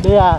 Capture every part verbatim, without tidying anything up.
đi à.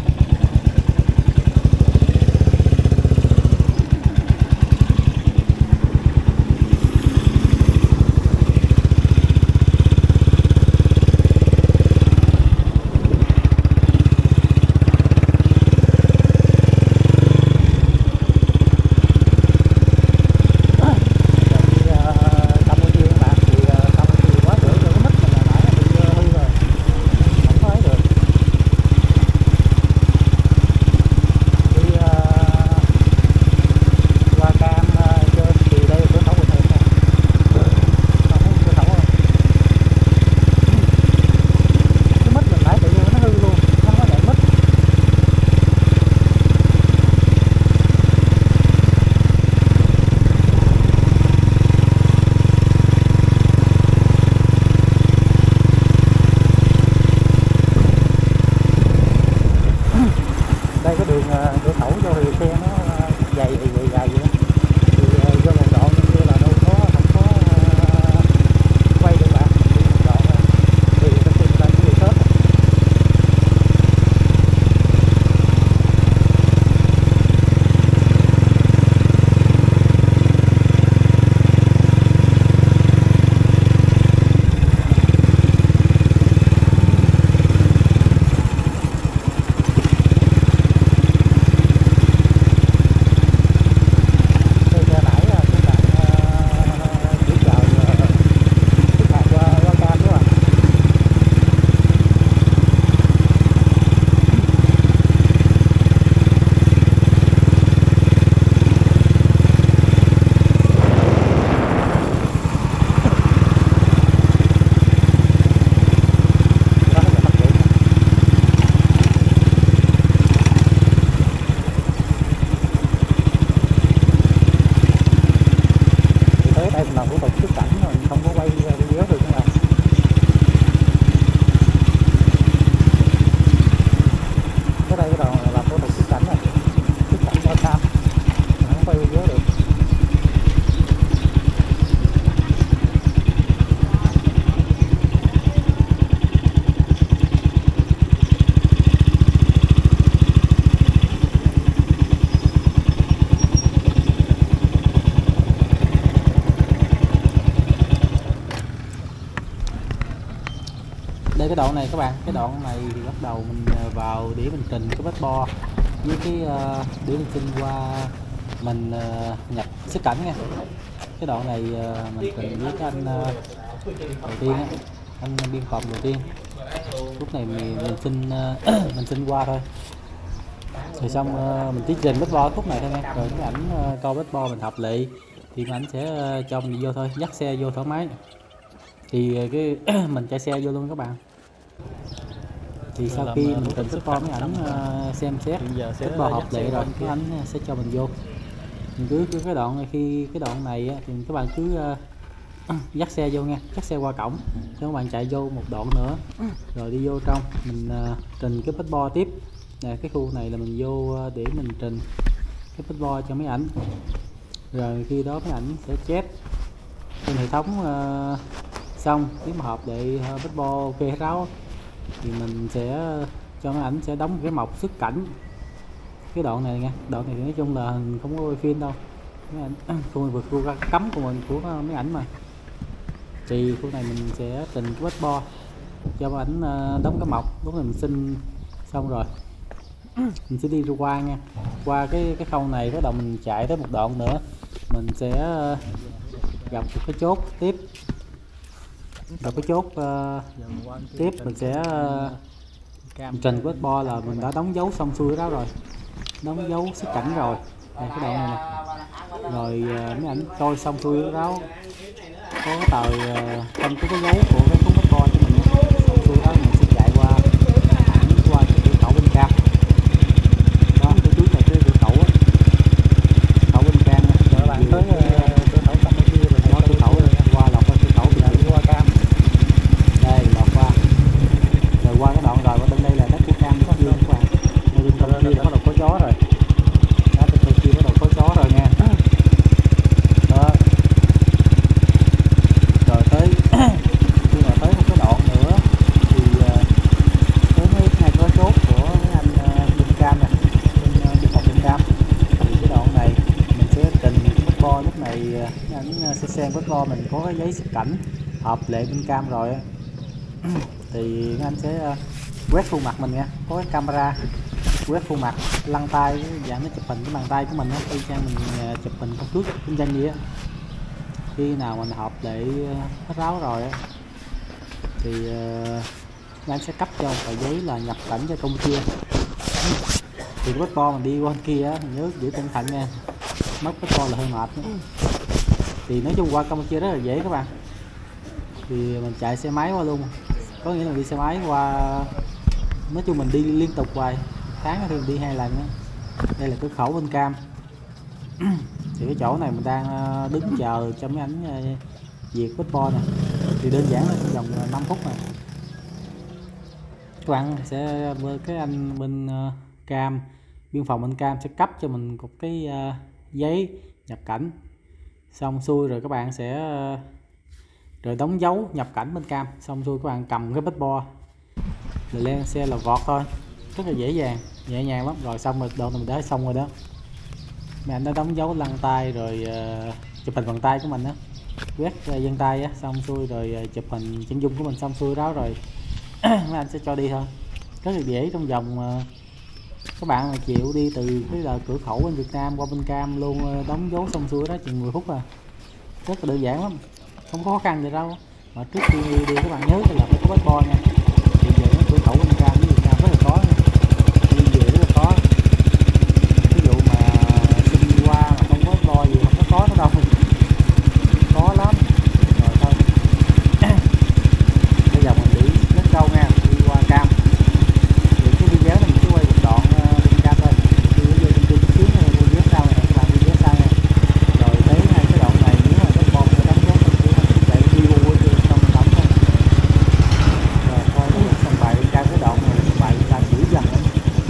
Đây cái đường cửa khẩu vô thì xe nó dày dày dày dày vậy đó. Thì vô một đoạn như là đâu có không có quay được bạn. Đi một đoạn thì cái xe ta cứ đi sớm. Làm thủ tục xuất cảnh rồi không có quay video được nữa. Cái đây cái đầu làm thủ tục xuất cảnh rồi, xuất cảnh qua Cam không quay video được. Đây cái đoạn này các bạn, cái đoạn này thì bắt đầu mình vào để mình trình cái passport với cái uh, để mình xin qua mình uh, nhập xuất cảnh nha. Cái đoạn này uh, mình trình với cái anh uh, đầu tiên á, anh biên phòng đầu tiên. Lúc này mình, mình xin uh, mình xin qua thôi. Rồi xong uh, mình tiến trình passport khúc này thôi nha. Rồi cái ảnh uh, coi passport mình hợp lệ thì ảnh sẽ uh, cho mình vô thôi, dắt xe vô thoải mái. Thì cái mình chạy xe vô luôn các bạn. Thì sau khi mình trình passport mấy ảnh uh, xem xét passport hợp lệ rồi cái ảnh sẽ cho mình vô. Mình cứ, cứ cái đoạn này, khi cái đoạn này thì các bạn cứ uh, dắt xe vô nha, dắt xe qua cổng cho các bạn chạy vô một đoạn nữa rồi đi vô trong mình uh, trình cái passport tiếp. Nè, cái khu này là mình vô uh, để mình trình cái passport cho mấy ảnh. Rồi khi đó mấy ảnh sẽ check trên hệ thống uh, xong nếu mà hợp để passport ok hết ráo thì mình sẽ cho mấy ảnh sẽ đóng cái mộc xuất cảnh cái đoạn này nha. Đoạn này thì nói chung là không có quay phim đâu, mấy ảnh khu vực khu cấm của mình của mấy ảnh mà. Thì khu này mình sẽ trình cái passport cho mấy ảnh đóng cái mộc. Lúc này mình xin xong rồi mình sẽ đi ra qua nha, qua cái cái khâu này bắt đầu mình chạy tới một đoạn nữa mình sẽ gặp một cái chốt tiếp. Gặp cái chốt uh, tiếp mình sẽ uh, trình passport là mình đã đóng dấu xong xuôi đó rồi, đóng dấu xuất cảnh rồi. Đây, cái đoạn này nè. Rồi uh, mấy ảnh coi xong xuôi đó có cái tờ uh, không có cái dấu của cái cuốn passport cho mình xong xuôi đó mình sẽ chạy qua qua cái cửa khẩu bên Cam đó. Cái trước này cái cửa khẩu á, khẩu bên Cam các bạn tới cửa khẩu Campuchia rồi đó. Cửa khẩu qua lọc qua cửa khẩu bây giờ đi qua Cam đây, lọt qua rồi qua cái đoạn rồi qua bên đây là đất của Cam có dương các bạn. Đây bên Campuchia đã bắt đầu có gió rồi đó, bên Campuchia bắt đầu có gió rồi nha đó. Rồi tới khi mà tới một cái đoạn nữa thì uh, xe quét bo mình có cái giấy xuất cảnh hợp lệ bên cam rồi á, thì anh sẽ uh, quét khuôn mặt mình nha, có cái camera quét khuôn mặt, lăn tay dạng nó chụp hình cái bàn tay của mình á, y chang mình uh, chụp hình căn cước kinh doanh gì á. Khi nào mình hợp lệ uh, hết ráo rồi á thì uh, anh sẽ cấp cho một tờ giấy là nhập cảnh cho Campuchia. Thì cái passport mình đi qua bên kia á, mình nhớ giữ cẩn thận nha, mất passport là hơi mệt nữa. Thì nói chung qua Campuchia rất là dễ các bạn, thì mình chạy xe máy qua luôn, có nghĩa là đi xe máy qua, nói chung mình đi liên tục hoài, tháng thì mình đi hai lần đó. Đây là cửa khẩu bên Cam. Thì cái chỗ này mình đang đứng chờ cho mấy ảnh duyệt passport nè, thì đơn giản là trong vòng năm phút này các bạn sẽ cái anh bên uh, Cam, biên phòng bên Cam sẽ cấp cho mình một cái uh, giấy nhập cảnh, xong xuôi rồi các bạn sẽ uh, rồi đóng dấu nhập cảnh bên Cam, xong xuôi các bạn cầm cái passport rồi lên xe là vọt thôi, rất là dễ dàng nhẹ nhàng lắm. Rồi xong rồi đồ mình đã xong rồi đó, mấy anh đã đóng dấu lăn tay rồi uh, chụp hình bằng tay của mình đó, quét uh, vân tay á, xong xuôi rồi uh, chụp hình chân dung của mình xong xuôi đó rồi mấy anh sẽ cho đi thôi, rất là dễ. Trong vòng uh, các bạn mà chịu đi từ cái là cửa khẩu bên Việt Nam qua bên Cam luôn, uh, đóng dấu xong xuôi đó chừng mười phút à, rất là đơn giản lắm, không có khó khăn gì đâu. Mà trước khi đi các bạn nhớ là phải có passport nha, hiện giờ nó cửa khẩu bên Cam với Việt Nam rất là khó nha, đi về rất là khó. Ví dụ mà xin qua mà không có passport gì không có khó nữa đâu, khó lắm. Rồi thôi bây giờ mình đi rất câu nha, đi qua Cam thì cái video này mình sẽ quay một đoạn bên Cam thôi, đi bây giờ đi xíu nữa video sau này các bạn, video sau nha. Rồi thấy hai cái đoạn này nếu mà passport phải đóng dấu mình sẽ chạy đi vô xong đóng thôi. Rồi thôi sân bay bên Cam cái đoạn này sân bay là dữ dằn lắm.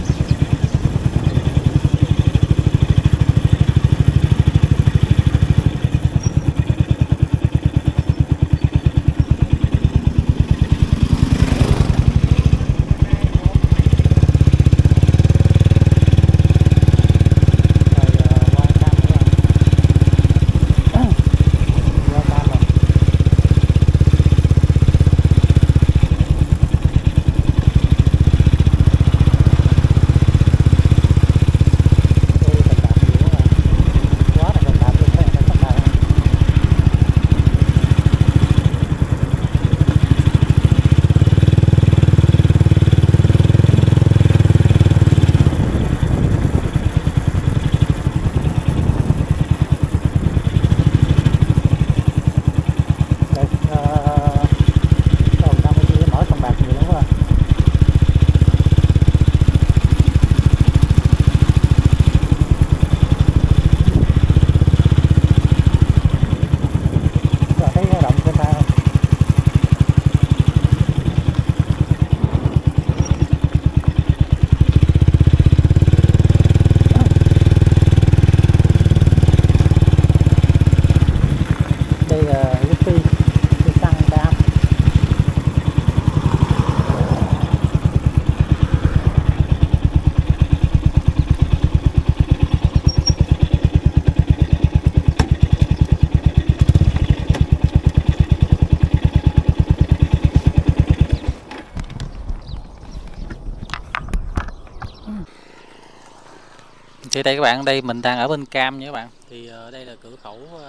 Thì đây các bạn, đây mình đang ở bên Cam nha các bạn. Thì ở đây là cửa khẩu uh,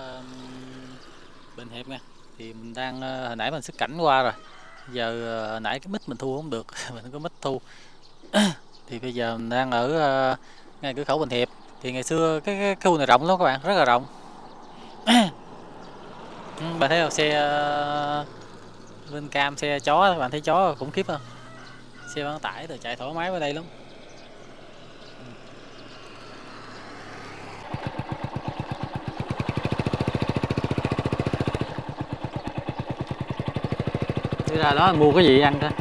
Bình Hiệp nha. Thì mình đang uh, hồi nãy mình xuất cảnh qua rồi. Giờ uh, hồi nãy cái mic mình thu không được, mình không có mic thu. Thì bây giờ mình đang ở uh, ngay cửa khẩu Bình Hiệp. Thì ngày xưa cái, cái khu này rộng lắm các bạn, rất là rộng. Bạn thấy không, xe uh, bên Cam xe chó, các bạn thấy chó khủng khiếp không? Xe bán tải rồi chạy thoải mái ở đây lắm. Đi ra đó mua cái gì ăn thôi.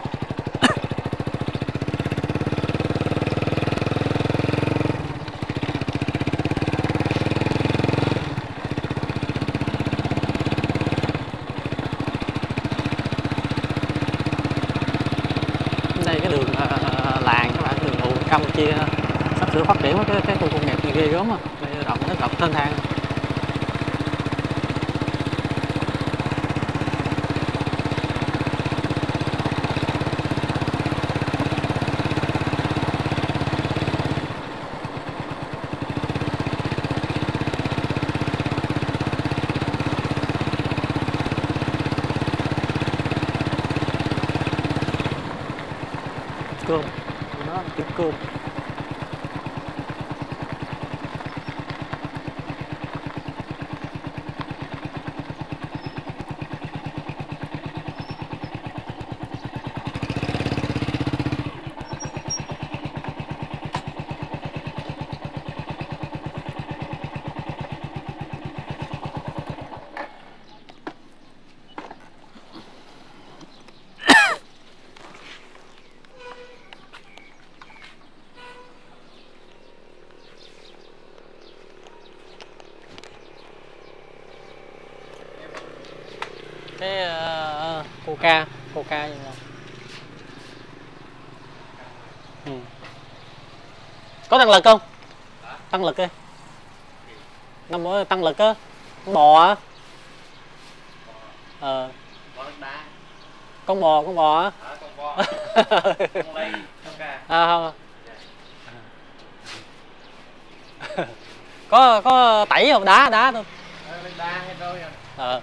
Đây cái đường uh, làng các bạn, đường hồ Campuchia sắp sửa phát triển cái cái khu công nghiệp này ghê gớm á, đây rộng rất rộng thênh thang. Cơm nó là kiểu cơm. Cái uh, coca coca gì không? Ừ. Có tăng lực không? Tăng lực đi. Năm bữa tăng lực á. Bò á. Ờ. Con bò, con bò á. À, con bò. Con lây, coca. À không. có có tẩy không? Đá đá thôi. Đá hay thôi à. Ờ.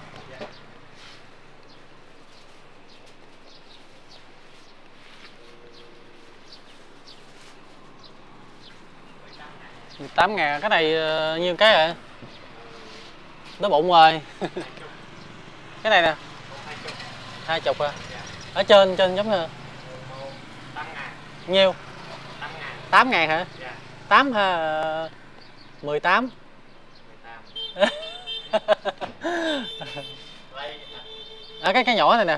mười tám ngàn, cái này uh, nhiêu cái rồi? Đói bụng rồi. Cái này nè. Hai chục à? Ở trên, trên giống như nhiêu? tám ngàn hả? tám ha, mười tám. À, cái cái nhỏ này nè.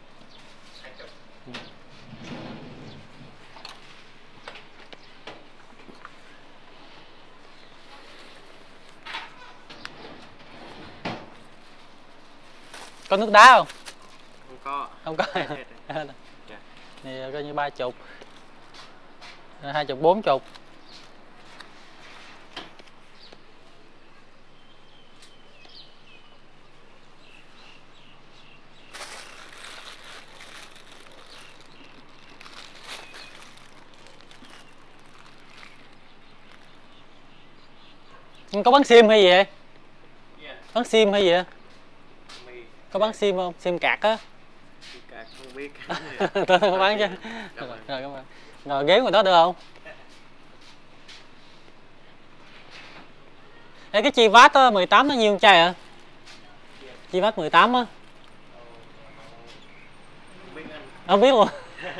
Có nước đá không? Không có. Không có. Này coi như ba chục, hai chục, bốn chục. Có bán sim hay gì vậy? Bán sim hay gì vậy? Có bán sim không? Sim card á. Sim card không biết. Tôi không bán chứ. Rồi, rồi, cảm ơn. Rồi ghé ngoài đó được không? Ê, cái chi vát á, mười tám nó nhiêu chai hả? Chi vát mười tám á. Không biết luôn.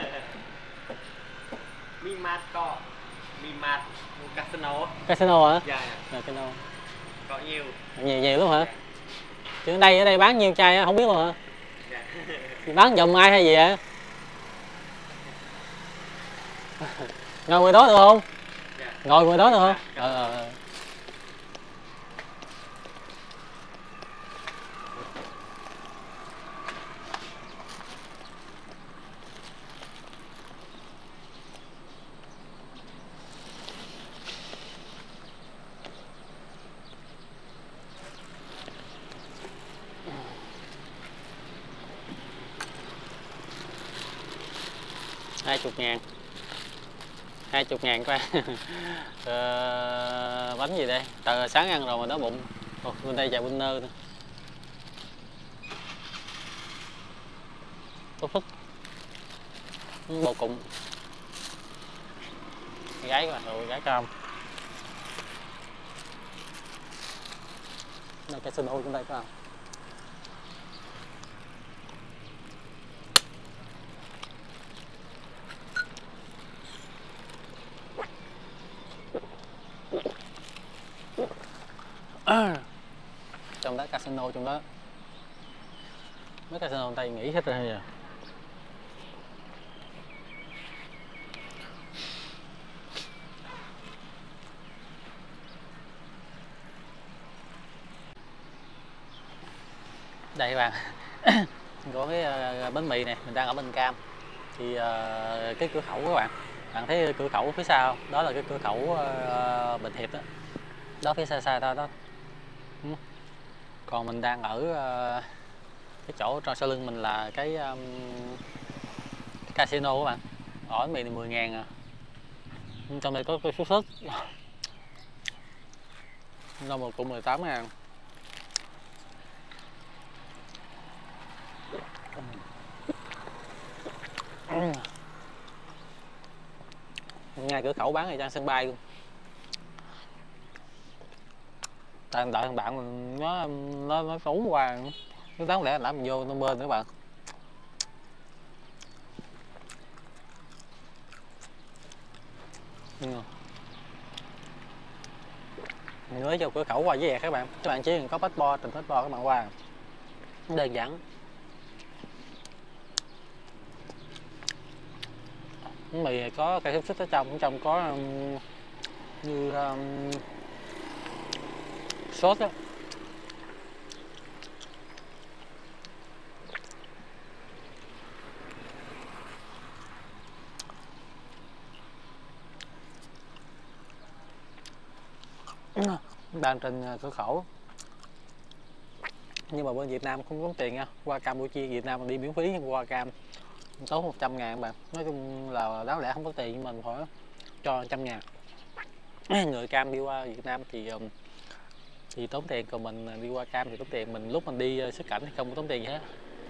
Mi mát có. Mi mát casino. Casino hả? Dạ. Casino. Có nhiều. Nhiều nhiều lắm hả? Chứ ở đây ở đây bán nhiêu chai á, không biết luôn hả? Dạ. Bán dòng ai hay gì vậy? Ngồi ngoài đó được không? Dạ. Ngồi ngoài đó được không? Dạ. Ờ, ờ. Hai chục ngàn. Hai chục ngàn qua. Ờ, bánh gì đây? Từ sáng ăn rồi mà đói bụng. Ồ, bên đây chà bún nơ nữa. Phức phức. Bò cụng. Gái các bạn, rồi gái cơm. Đây cái sân hôi trong đây các bạn. À, trong đó casino trong đó. Mấy casino tay nghỉ hết rồi à. Đây các bạn. Có cái uh, bánh mì này, mình đang ở Bình Cam. Thì uh, cái cửa khẩu các bạn. Bạn thấy cửa khẩu phía sau, đó là cái cửa khẩu uh, Bình Hiệp đó. Đó phía xa xa đó đó. Còn mình đang ở uh, cái chỗ trong sau lưng mình là cái, um, cái casino các bạn. Ở mì này mười ngàn à. Trong đây có cái xuất xuất. Nó một cũng mười tám ngàn. ngay cửa khẩu bán thời trang sân bay luôn. Tại đợi thằng bạn mình nó nó nó trốn qua, nó đáng lẽ làm mình vô nó bên nữa bạn. Ừ. Mình mới vô cửa khẩu qua với các bạn, các bạn chỉ cần có passport, trình passport các bạn qua, đơn giản. Bánh mì có cây xúc xích ở trong, ở trong có um, như um, sốt á. Đang trên cửa khẩu, nhưng mà bên Việt Nam không tốn tiền nha. Qua Campuchia Việt Nam đi miễn phí, nhưng qua Cam tốn một trăm ngàn bạn. Nói chung là đáng lẽ không có tiền, nhưng mình phải cho một trăm ngàn. Người Cam đi qua Việt Nam thì thì tốn tiền, còn mình đi qua Cam thì tốn tiền. Mình lúc mình đi xuất cảnh thì không có tốn tiền gì hết.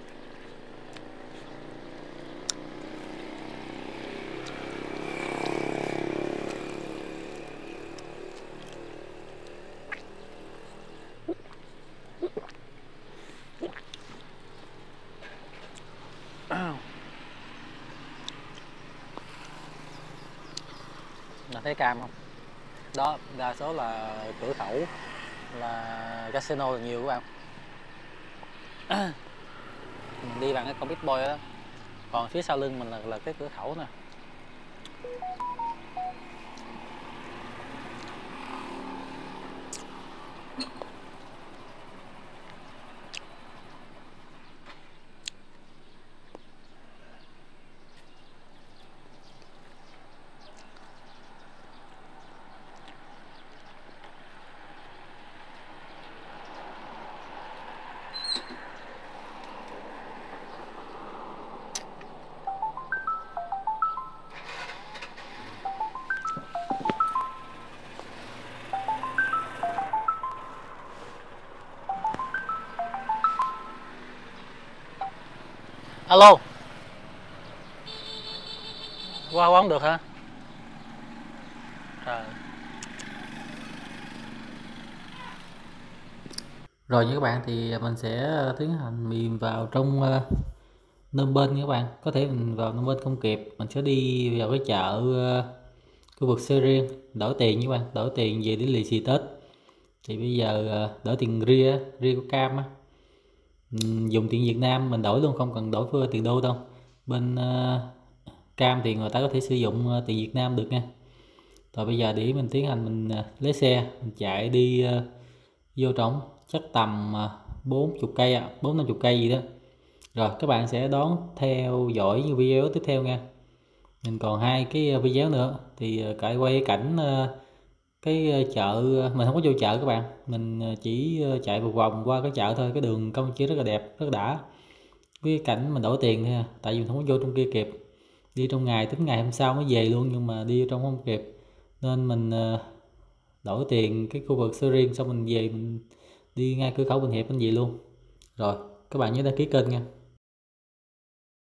Là thấy Cam không? Đó, đa số là cửa khẩu là casino là nhiều các bạn. Mình đi bằng cái con Big Boy đó, còn phía sau lưng mình là, là cái cửa khẩu nè. Alo, qua quán được hả? Trời. Rồi như các bạn thì mình sẽ tiến hành mình vào trong uh, Phnom Penh các bạn. Có thể mình vào Phnom Penh không kịp, mình sẽ đi vào cái chợ uh, khu vực Sierra, đổi tiền các bạn, đổi tiền về để lì xì Tết. Thì bây giờ uh, đổi tiền ria, ria của Cam á, dùng tiền Việt Nam mình đổi luôn, không cần đổi với tiền đô đâu. Bên uh, Cam thì người ta có thể sử dụng uh, tiền Việt Nam được nha. Rồi bây giờ để mình tiến hành mình uh, lấy xe, mình chạy đi uh, vô trọng, chắc tầm uh, bốn mươi cây à, bốn năm mươi cây gì đó. Rồi các bạn sẽ đón theo dõi như video tiếp theo nha. Mình còn hai cái video nữa thì uh, cải quay cảnh uh, cái chợ, mình không có vô chợ các bạn, mình chỉ chạy một vòng qua cái chợ thôi. Cái đường Campuchia rất là đẹp, rất là đã, cái cảnh mình đổi tiền thôi. Tại vì mình không có vô trong kia kịp, đi trong ngày tính ngày hôm sau mới về luôn, nhưng mà đi trong không kịp nên mình đổi tiền cái khu vực Sơ xong mình về, mình đi ngay cửa khẩu Bình Hiệp mình về luôn. Rồi các bạn nhớ đăng ký kênh nha.